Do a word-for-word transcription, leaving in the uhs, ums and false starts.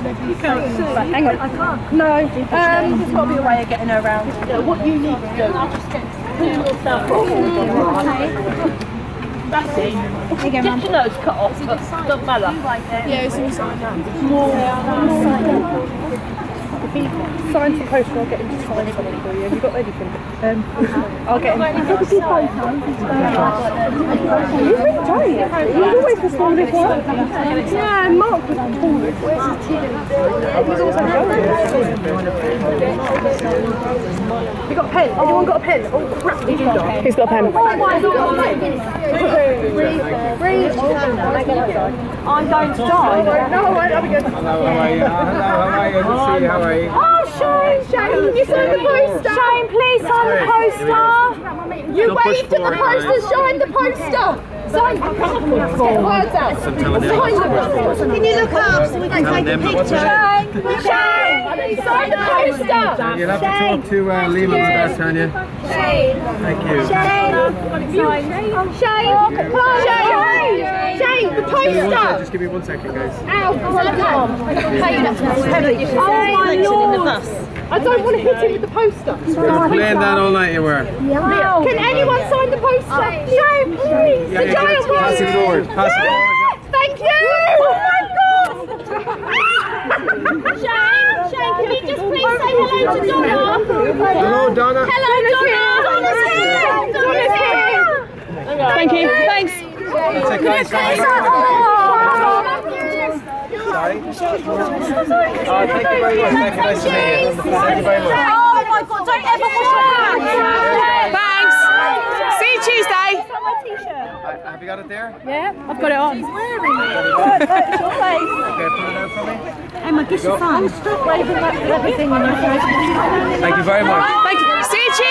You can't see. Right, hang on. I can't. No. Um, there's got to be a way of getting her around. Yeah, what you need to do is just get pull yourself off. That's it. Get your nose cut off, but doesn't matter. Yeah, it's also more. Sign the poster, I'll get him to sign something for you. Have you got anything? Um, I'll get him. He's really tiny. He's always the smallest one. Yeah, Mark was the smallest. He's also going. You got a pen? Anyone got a pen? Oh crap, he's got a pen. He's got a pen. Breathe. I'm going to die. No, I won't. I'll be good. Hello, how are you? Hello, how are you? Good to see you. How are you? Oh, Shane! Shane, you signed the poster! Shane, please sign the poster! You waved at the poster, sign the poster! Sign the poster! Get words out! Sign the poster! Can you look up so we can take a picture? Shane! Shane! Sign the poster! You'll have to talk to uh, Lima with that, Tanya. Shane! Thank you. Shane! Shane! Shane! Shane, the poster! Just give me one second, guys. Ow! Oh my lord! I don't want to hit him with the poster. You've been playing that all night, you were. Yeah. Can anyone sign the poster? Shane, please! Yeah, The yeah, giant one! pass it forward. Pass it forward. Thank you! Oh my god! Shane, Shane, can you just please say hello to Donna? Hello, Donna. Hello, Donna! Donna's here! Donna's here! Thank you. Thanks. That's it, guys. Sorry. Sorry. Oh, thank you very much. Thank you. Nice to meet you. Thank you very much. Oh my god, don't ever wash your hands! Thanks! See you Tuesday! Uh, have you got it there? Yeah, I've got it on. He's wearing it. It's your face. Okay, put it out for me. Emma, kiss your phone. Stop waving like everything on your face. Thank you very much. Thank you. See you Tuesday!